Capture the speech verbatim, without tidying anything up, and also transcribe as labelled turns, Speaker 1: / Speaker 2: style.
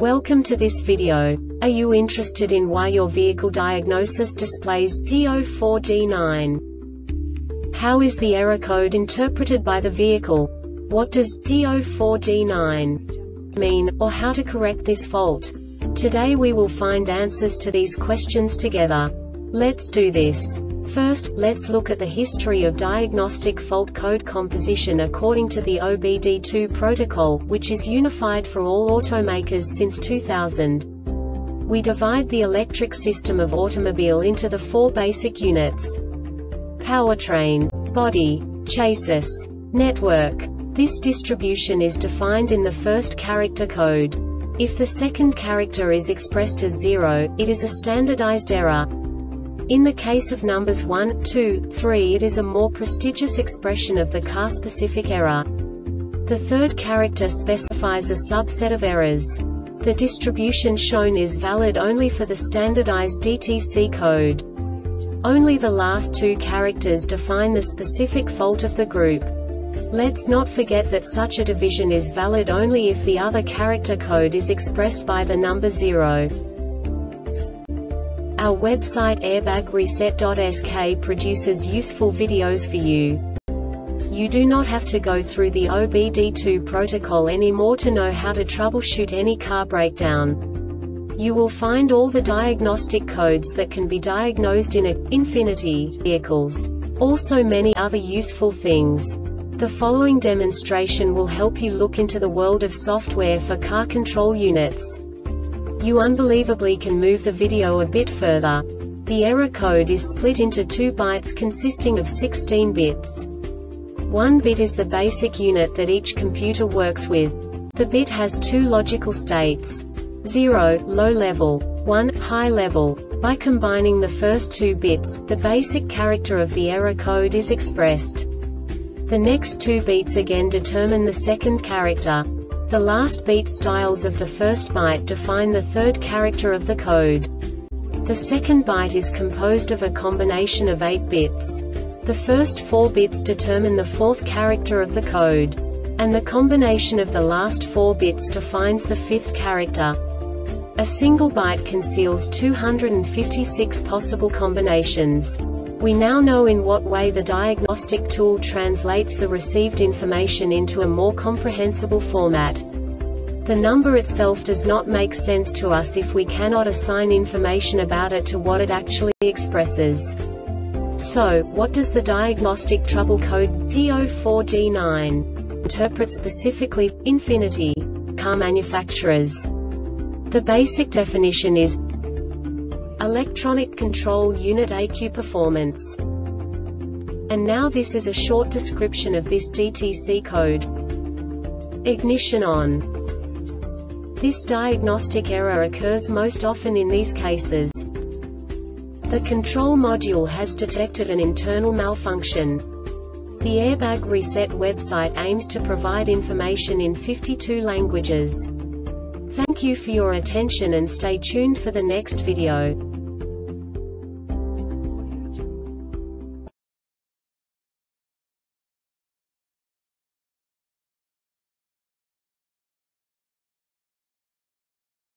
Speaker 1: Welcome to this video. Are you interested in why your vehicle diagnosis displays P zero four D nine? How is the error code interpreted by the vehicle? What does P zero four D nine mean, or how to correct this fault? Today we will find answers to these questions together. Let's do this. First, let's look at the history of diagnostic fault code composition according to the O B D two protocol, which is unified for all automakers since two thousand. We divide the electric system of automobile into the four basic units: powertrain, body, chassis, network. This distribution is defined in the first character code. If the second character is expressed as zero, it is a standardized error. In the case of numbers one, two, three, it is a more prestigious expression of the car-specific error. The third character specifies a subset of errors. The distribution shown is valid only for the standardized D T C code. Only the last two characters define the specific fault of the group. Let's not forget that such a division is valid only if the other character code is expressed by the number zero. Our website airbag reset dot S K produces useful videos for you. You do not have to go through the O B D two protocol anymore to know how to troubleshoot any car breakdown. You will find all the diagnostic codes that can be diagnosed in a Infiniti vehicles. Also many other useful things. The following demonstration will help you look into the world of software for car control units. You unbelievably can move the video a bit further. The error code is split into two bytes consisting of sixteen bits. One bit is the basic unit that each computer works with. The bit has two logical states: zero, low level, one, high level. By combining the first two bits, the basic character of the error code is expressed. The next two beats again determine the second character. The last beat styles of the first byte define the third character of the code. The second byte is composed of a combination of eight bits. The first four bits determine the fourth character of the code. And the combination of the last four bits defines the fifth character. A single byte conceals two hundred fifty-six possible combinations. We now know in what way the diagnostic tool translates the received information into a more comprehensible format. The number itself does not make sense to us if we cannot assign information about it to what it actually expresses. So, what does the diagnostic trouble code P zero four D nine interpret specifically for Infiniti car manufacturers? The basic definition is Electronic Control Unit E Q Performance. And now this is a short description of this D T C code. Ignition on. This diagnostic error occurs most often in these cases. The control module has detected an internal malfunction. The Airbag Reset website aims to provide information in fifty-two languages. Thank you for your attention and stay tuned for the next video.